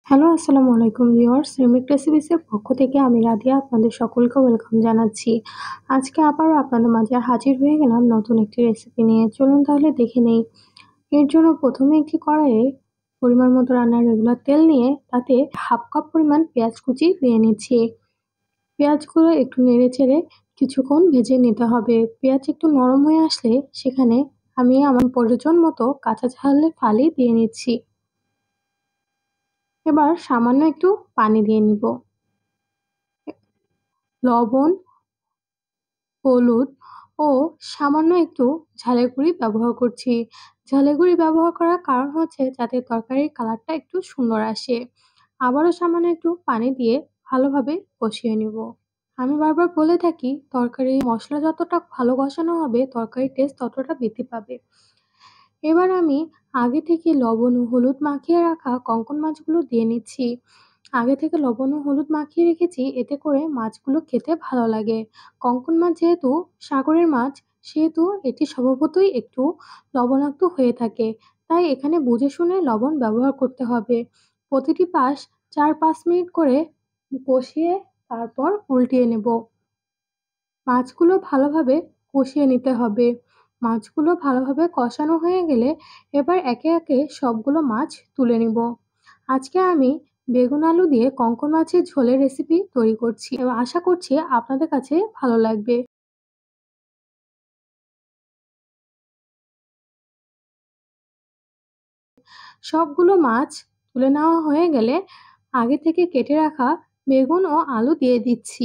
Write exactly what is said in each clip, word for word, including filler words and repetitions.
Hello, আসসালামু আলাইকুম viewers. Remake রেসিপিসের পক্ষ থেকে আমি রাধিয়া আপনাদের সকলকে ওয়েলকাম জানাচ্ছি। আজকে আবারও আপনাদের মাঝে হাজির হয়ে গেলাম নতুন একটি রেসিপি নিয়ে। চলুন তাহলে দেখে নেই। এর জন্য প্রথমে একটি কড়াইয়ে পরিমাণ মতো রান্নার রেগুলার তেল নিয়ে তাতে হাফ কাপ পরিমাণ পেঁয়াজ কুচি দিয়ে নিচ্ছি। পেঁয়াজগুলো একটু নেড়ে চেড়ে কিছুক্ষণ ভেজে নিতে হবে। পেঁয়াজ একটু নরম হয়ে আসলে সেখানে আমি আমার প্রয়োজন মতো কাঁচা ঝালের ফালি দিয়ে নিচ্ছি। এবার সামান্য একটু পানি দিয়ে নিব। লবণ, হলুদ ও সামান্য একটু ঝালের গুঁড়ি ব্যবহার করছি। ঝালের গুঁড়ি ব্যবহার করার কারণ হচ্ছে যাতে তরকারির কালারটা একটু সুন্দর আসে। আবারও সামান্য একটু পানি দিয়ে ভালোভাবে কষিয়ে নিব। আমি বারবার বলে থাকি তরকারির মশলা যতটা ভালো কষানো হবে তরকারির টেস্ট ততটা বৃদ্ধি পাবে। এবার আমি আগে থেকে লবণ ও হলুদ মাখিয়ে রাখা কঙ্কন মাছগুলো দিয়ে নিচ্ছি। আগে থেকে লবণ ও হলুদ মাখিয়ে রেখেছি এতে করে মাছগুলো খেতে ভালো লাগে। কঙ্কন মাছ যেহেতু সাগরের মাছ সেহেতু এটি স্বভাবতই একটু লবণাক্ত হয়ে থাকে। তাই এখানে বুঝে শুনে লবণ ব্যবহার করতে হবে। প্রতিটি পাশ চার পাঁচ মিনিট করে কষিয়ে তারপর উল্টিয়ে নেব। মাছগুলো ভালোভাবে কষিয়ে নিতে হবে। মাছগুলো ভালোভাবে কষানো হয়ে গেলে এবার একে একে সবগুলো মাছ তুলে নিব। আজকে আমি বেগুন আলু দিয়ে কঙ্কন মাছের ঝোলের রেসিপি তৈরি করছি এবং আশা করছি আপনাদের কাছে ভালো লাগবে। সবগুলো মাছ তুলে নেওয়া হয়ে গেলে আগে থেকে কেটে রাখা বেগুন ও আলু দিয়ে দিচ্ছি।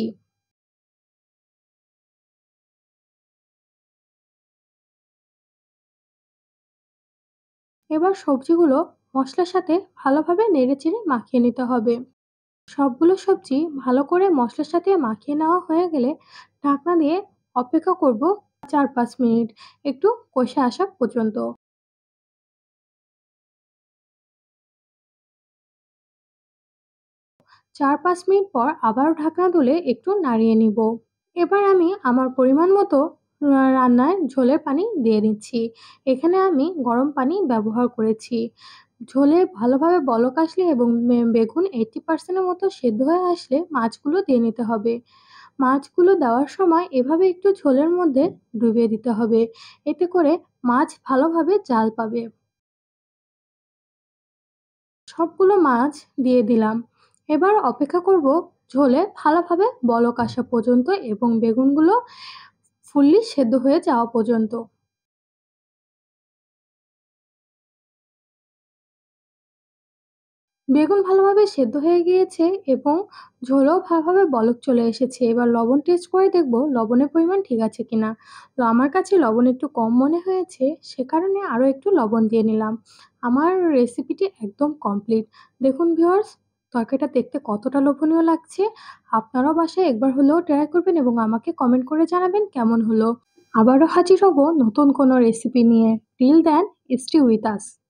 এবার সবজিগুলো মশলার সাথে ভালোভাবে নেড়েচেড়ে মাখিয়ে নিতে হবে। সবগুলো সবজি ভালো করে মশলার সাথে মাখিয়ে নেওয়া হয়ে গেলে ঢাকনা দিয়ে অপেক্ষা করব চার পাঁচ মিনিট একটু কষে আসা পর্যন্ত। চার পাঁচ মিনিট পর আবারও ঢাকনা তুলে একটু নাড়িয়ে নিব। এবার আমি আমার পরিমাণ মতো রা রান্নায় ঝোলের পানি দিয়ে দিচ্ছি। এখানে আমি গরম পানি ব্যবহার করেছি। ঝোলে ভালোভাবে বলক আসলে এবং মে বেগুন আশি পার্সেন্ট এর মতো সেদ্ধ হয়ে আসলে মাছগুলো দিয়ে নিতে হবে। মাছগুলো দেওয়ার সময় এভাবে একটু ঝোলের মধ্যে ডুবিয়ে দিতে হবে। এতে করে মাছ ভালোভাবে জাল পাবে। সবগুলো মাছ দিয়ে দিলাম। এবার অপেক্ষা করব ঝোলে ভালোভাবে বলক আসা পর্যন্ত এবং বেগুনগুলো ফুললি সেদ্ধ হয়ে যাওয়া পর্যন্ত। বেগুন ভালোভাবে সেদ্ধ হয়ে গিয়েছে এবং ঝোলও ভালোভাবে বলক চলে এসেছে। এবার লবণ টেস্ট করে দেখব লবণের পরিমাণ ঠিক আছে কিনা। তো আমার কাছে লবণ একটু কম মনে হয়েছে সে কারণে আরও একটু লবণ দিয়ে নিলাম। আমার রেসিপিটি একদম কমপ্লিট। দেখুন ভিউয়ার্স তরকারিটা দেখতে কতটা লোভনীয় লাগছে। আপনারাও বাসায় একবার হলেও ট্রাই করবেন এবং আমাকে কমেন্ট করে জানাবেন কেমন হলো। আবারও হাজির হব নতুন কোনো রেসিপি নিয়ে। Till then stay with us.